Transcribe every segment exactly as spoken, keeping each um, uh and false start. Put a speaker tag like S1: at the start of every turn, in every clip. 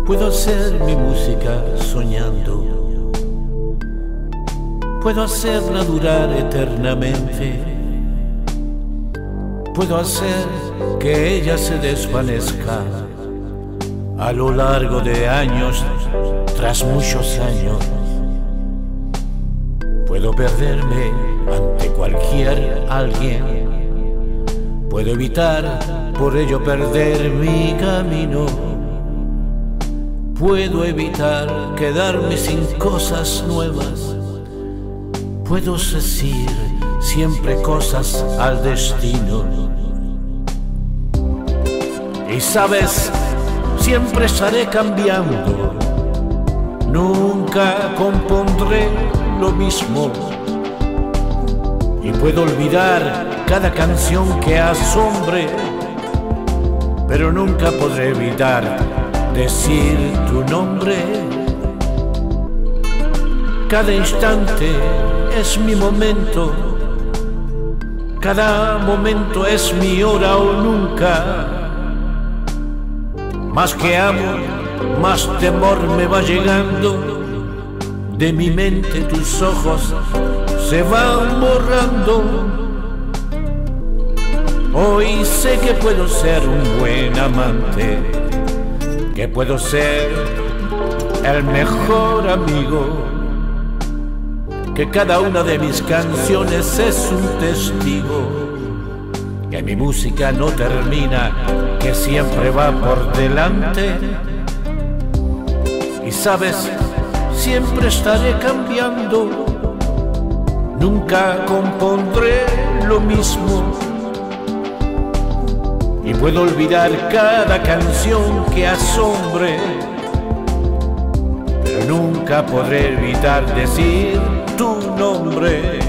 S1: Puedo hacer mi música soñando, puedo hacerla durar eternamente, puedo hacer que ella se desvanezca a lo largo de años, tras muchos años. Puedo perderme ante cualquier alguien, puedo evitar por ello perder mi camino, puedo evitar quedarme sin cosas nuevas, puedo decir siempre cosas al destino. Y sabes, siempre estaré cambiando, nunca compondré lo mismo. Y puedo olvidar cada canción que asombre, pero nunca podré evitar decir tu nombre. Cada instante es mi momento, cada momento es mi hora o nunca. Más que amor, más temor me va llegando. De mi mente tus ojos se van borrando. Hoy sé que puedo ser un buen amante, que puedo ser el mejor amigo, que cada una de mis canciones es un testigo, que mi música no termina, que siempre va por delante. Y sabes, siempre estaré cambiando, nunca compondré lo mismo. Y puedo olvidar cada canción que asombre, pero nunca podré evitar decir tu nombre.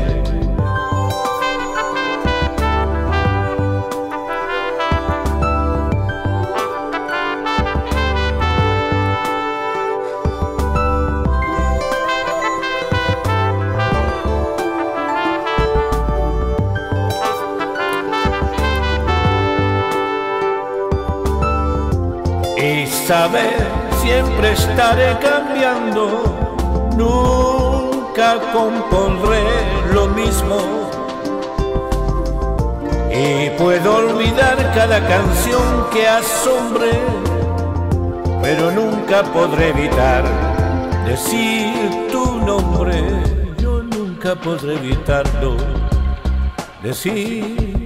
S1: Y sabes, siempre estaré cambiando, nunca compondré lo mismo. Y puedo olvidar cada canción que asombre, pero nunca podré evitar decir tu nombre. Yo nunca podré evitarlo, decir